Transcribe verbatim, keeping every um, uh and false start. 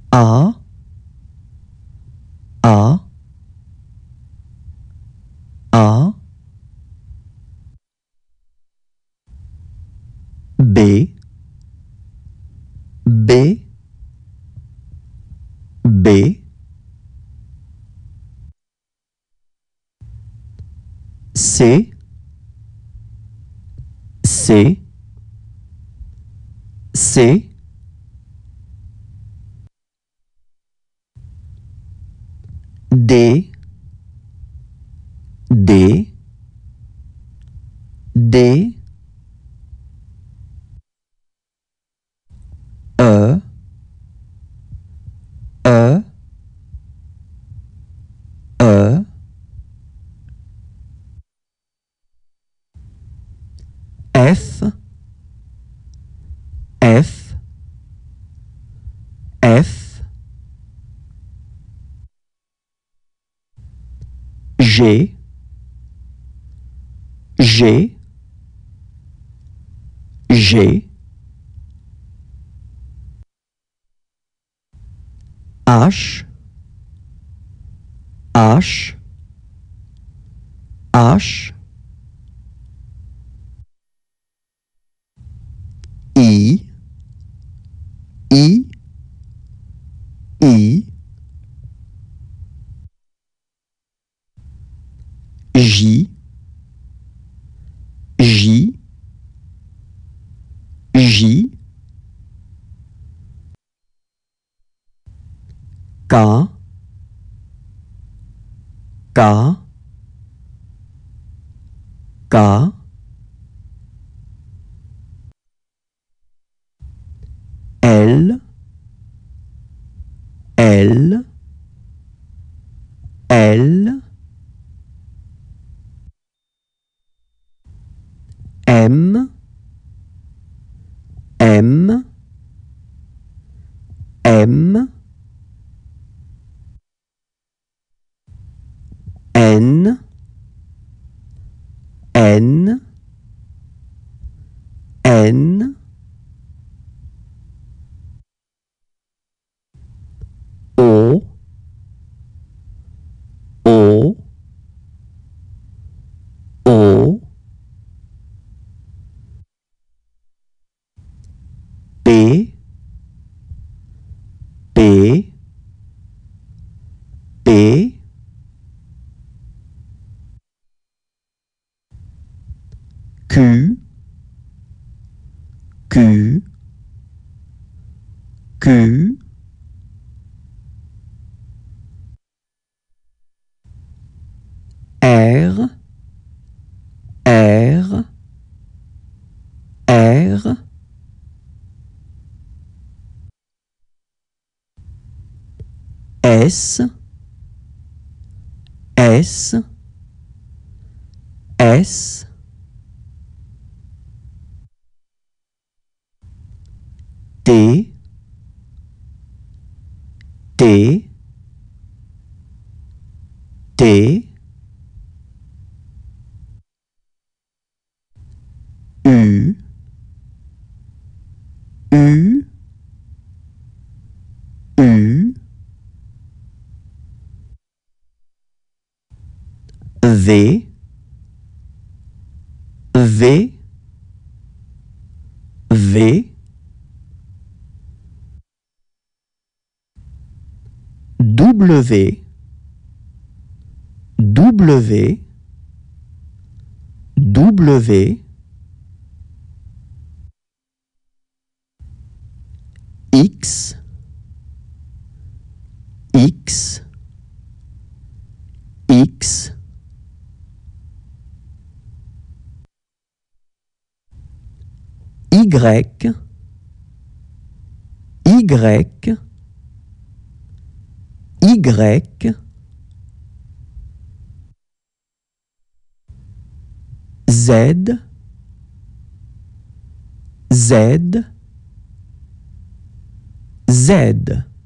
A, A, A, B, B, B, C, C, C, D, D, D, E, E, E, F, F, F, G, G, G, H, H, H, I, I, I, J, J, J, K, K, K, L, L, L, M, M, M, N, N, N, O, O, O, P, P, P, Q, Q, Q, R, R, R, S, S, S, T, T, T, U, U, U, V, V, V, W, W, W, X, X, X, Y, Y, Y, Z, Z, Z.